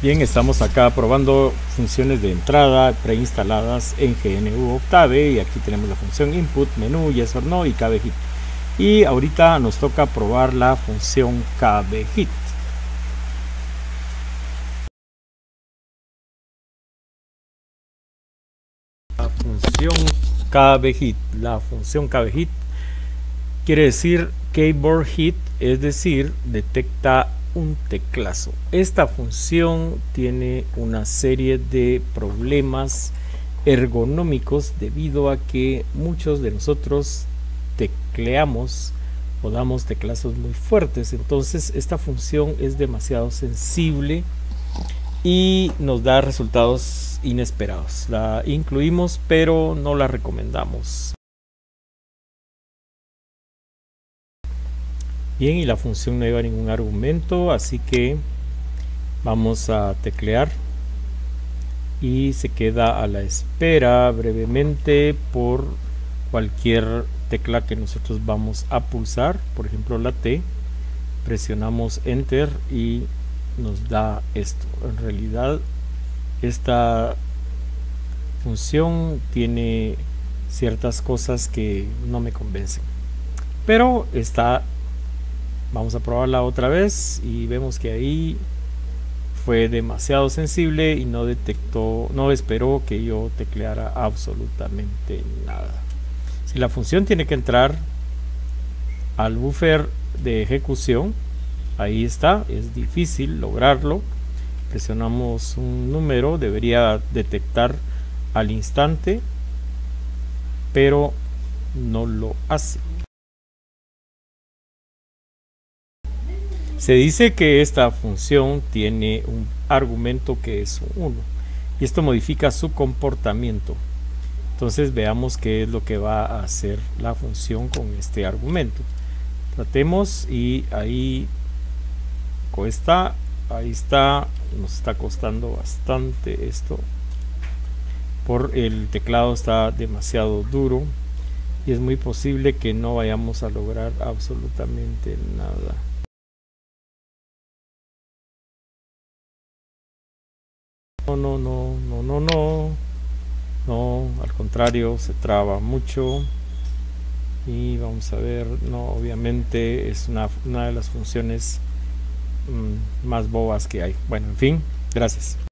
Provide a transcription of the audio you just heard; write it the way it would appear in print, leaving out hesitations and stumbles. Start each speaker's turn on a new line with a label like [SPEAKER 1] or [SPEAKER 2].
[SPEAKER 1] Bien, estamos acá probando funciones de entrada preinstaladas en GNU Octave y aquí tenemos la función input, menú, yes or no y kbhit. Y ahorita nos toca probar la función kbhit. La función kbhit quiere decir keyboard hit, es decir, detecta un teclazo. Esta función tiene una serie de problemas ergonómicos debido a que muchos de nosotros tecleamos o damos teclazos muy fuertes. Entonces esta función es demasiado sensible y nos da resultados inesperados. La incluimos, pero no la recomendamos. Bien, y la función no lleva ningún argumento, así que vamos a teclear y se queda a la espera brevemente por cualquier tecla que nosotros vamos a pulsar, por ejemplo la T. Presionamos enter y nos da esto. En realidad esta función tiene ciertas cosas que no me convencen, pero está. Vamos a probarla otra vez y vemos que ahí fue demasiado sensible y no esperó que yo tecleara absolutamente nada. Si la función tiene que entrar al buffer de ejecución, ahí está, es difícil lograrlo. Presionamos un número, debería detectar al instante, pero no lo hace. Se dice que esta función tiene un argumento que es 1 y esto modifica su comportamiento. Entonces veamos qué es lo que va a hacer la función con este argumento. Tratemos y ahí cuesta, ahí está, nos está costando bastante esto. Por el teclado está demasiado duro y es muy posible que no vayamos a lograr absolutamente nada. No, al contrario, se traba mucho. Y vamos a ver, no, obviamente es una de las funciones más bobas que hay. Bueno, en fin, gracias.